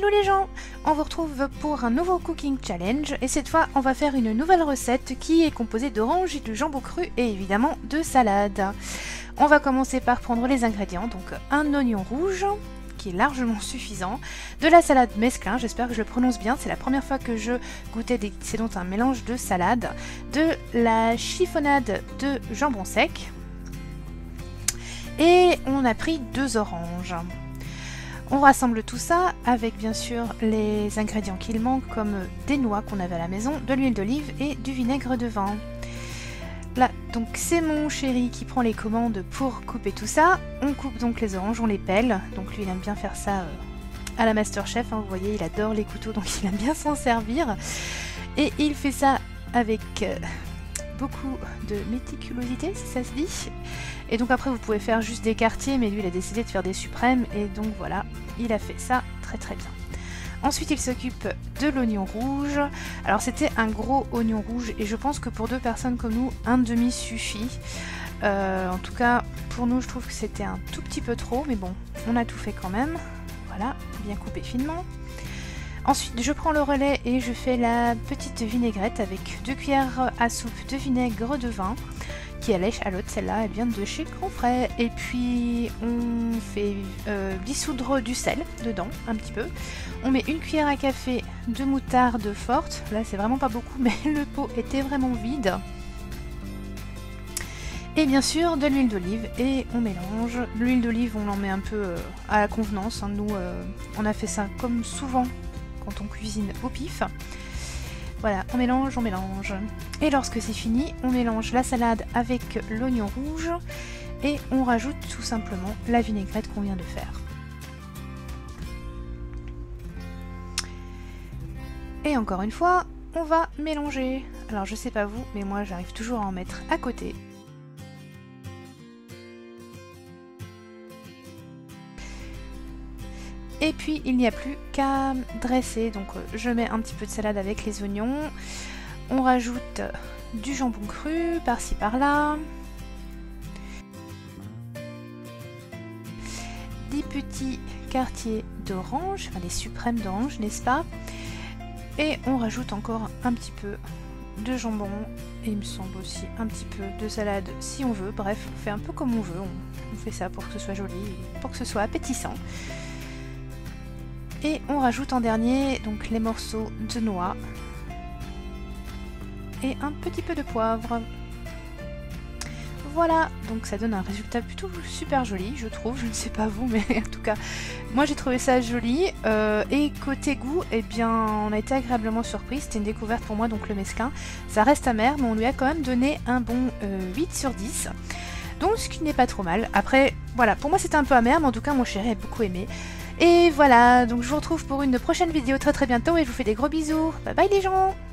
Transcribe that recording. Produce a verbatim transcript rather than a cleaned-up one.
Hello les gens, on vous retrouve pour un nouveau cooking challenge et cette fois on va faire une nouvelle recette qui est composée d'oranges et de jambon cru et évidemment de salade. On va commencer par prendre les ingrédients, donc un oignon rouge qui est largement suffisant, de la salade mesclun, j'espère que je le prononce bien, c'est la première fois que je goûtais des... c'est donc un mélange de salade, de la chiffonnade de jambon sec et on a pris deux oranges. On rassemble tout ça avec bien sûr les ingrédients qu'il manque comme des noix qu'on avait à la maison, de l'huile d'olive et du vinaigre de vin. Là, donc c'est mon chéri qui prend les commandes pour couper tout ça. On coupe donc les oranges, on les pèle. Donc lui il aime bien faire ça euh, à la Masterchef, hein, vous voyez il adore les couteaux donc il aime bien s'en servir. Et il fait ça avec euh, beaucoup de méticulosité si ça se dit. Et donc après vous pouvez faire juste des quartiers, mais lui il a décidé de faire des suprêmes et donc voilà, il a fait ça très très bien. Ensuite il s'occupe de l'oignon rouge. Alors c'était un gros oignon rouge et je pense que pour deux personnes comme nous, un demi suffit. Euh, en tout cas pour nous je trouve que c'était un tout petit peu trop, mais bon, on a tout fait quand même. Voilà, bien coupé finement. Ensuite je prends le relais et je fais la petite vinaigrette avec deux cuillères à soupe de vinaigre de vin. Qui est à l'échalote, celle-là, elle vient de chez Grand Frais. Et puis on fait euh, dissoudre du sel dedans, un petit peu. On met une cuillère à café de moutarde forte. Là, c'est vraiment pas beaucoup, mais le pot était vraiment vide. Et bien sûr, de l'huile d'olive et on mélange. L'huile d'olive, on en met un peu euh, à la convenance. Hein. Nous, euh, on a fait ça comme souvent quand on cuisine au pif. Voilà, on mélange, on mélange. Et lorsque c'est fini, on mélange la salade avec l'oignon rouge et on rajoute tout simplement la vinaigrette qu'on vient de faire. Et encore une fois, on va mélanger. Alors je sais pas vous, mais moi j'arrive toujours à en mettre à côté. Et puis il n'y a plus qu'à dresser, donc euh, je mets un petit peu de salade avec les oignons, on rajoute du jambon cru par-ci par-là, des petits quartiers d'orange, enfin des suprêmes d'orange n'est-ce pas, et on rajoute encore un petit peu de jambon et il me semble aussi un petit peu de salade si on veut, bref on fait un peu comme on veut, on, on fait ça pour que ce soit joli, pour que ce soit appétissant. Et on rajoute en dernier donc les morceaux de noix et un petit peu de poivre. Voilà, donc ça donne un résultat plutôt super joli, je trouve, je ne sais pas vous, mais en tout cas, moi j'ai trouvé ça joli. Euh, et côté goût, eh bien, on a été agréablement surpris, c'était une découverte pour moi, donc le mesclun. Ça reste amer, mais on lui a quand même donné un bon euh, huit sur dix. Donc ce qui n'est pas trop mal. Après, voilà, pour moi c'était un peu amer, mais en tout cas mon chéri a beaucoup aimé. Et voilà, donc je vous retrouve pour une prochaine vidéo très très bientôt et je vous fais des gros bisous. Bye bye les gens!